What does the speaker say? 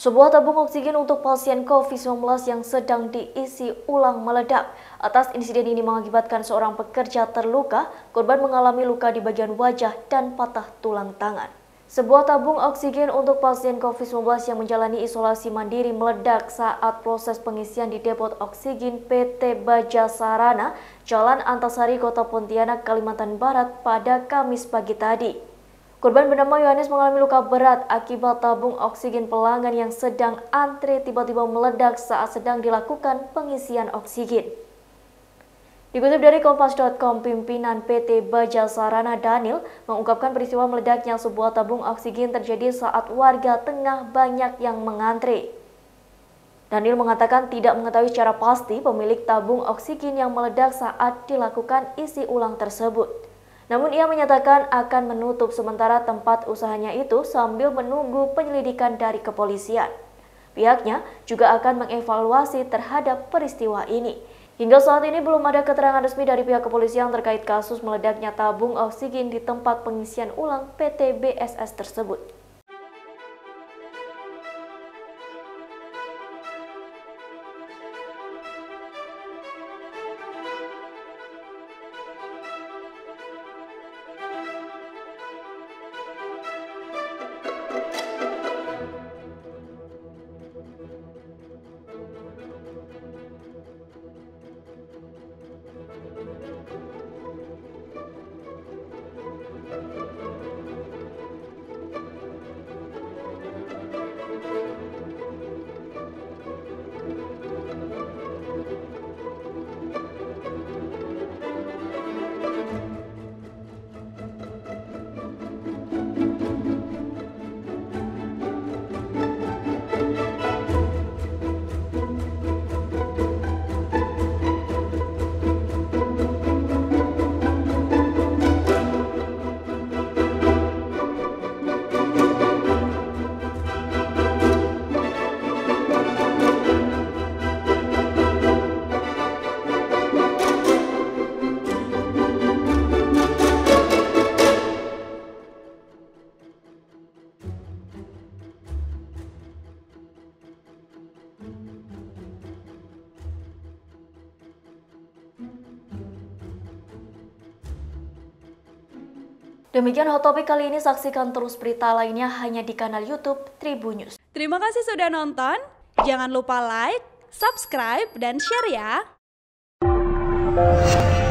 Sebuah tabung oksigen untuk pasien COVID-19 yang sedang diisi ulang meledak. Atas insiden ini mengakibatkan seorang pekerja terluka, korban mengalami luka di bagian wajah dan patah tulang tangan. Sebuah tabung oksigen untuk pasien COVID-19 yang menjalani isolasi mandiri meledak saat proses pengisian di depot oksigen PT Bajasarana, Jalan Antasari, Kota Pontianak, Kalimantan Barat pada Kamis pagi tadi. Korban bernama Yohanes mengalami luka berat akibat tabung oksigen pelanggan yang sedang antre tiba-tiba meledak saat sedang dilakukan pengisian oksigen. Dikutip dari Kompas.com, pimpinan PT Bajasarana Daniel mengungkapkan peristiwa meledaknya sebuah tabung oksigen terjadi saat warga tengah banyak yang mengantre. Daniel mengatakan tidak mengetahui secara pasti pemilik tabung oksigen yang meledak saat dilakukan isi ulang tersebut. Namun ia menyatakan akan menutup sementara tempat usahanya itu sambil menunggu penyelidikan dari kepolisian. Pihaknya juga akan mengevaluasi terhadap peristiwa ini. Hingga saat ini belum ada keterangan resmi dari pihak kepolisian terkait kasus meledaknya tabung oksigen di tempat pengisian ulang PT BSS tersebut. Demikian Hot Topic kali ini, saksikan terus berita lainnya hanya di kanal YouTube Tribun News. Terima kasih sudah nonton, jangan lupa like, subscribe, dan share ya!